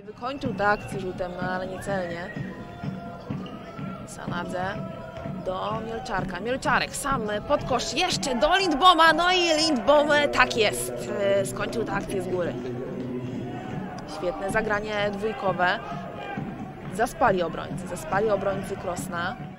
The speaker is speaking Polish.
Wykończył tę akcję rzutem, no ale niecelnie. Sanadze do Mielczarka. Mielczarek sam pod kosz jeszcze do Lindboma. No i Lindbom, tak jest, skończył tę akcję z góry. Świetne zagranie dwójkowe. Zaspali obrońcy Krosna.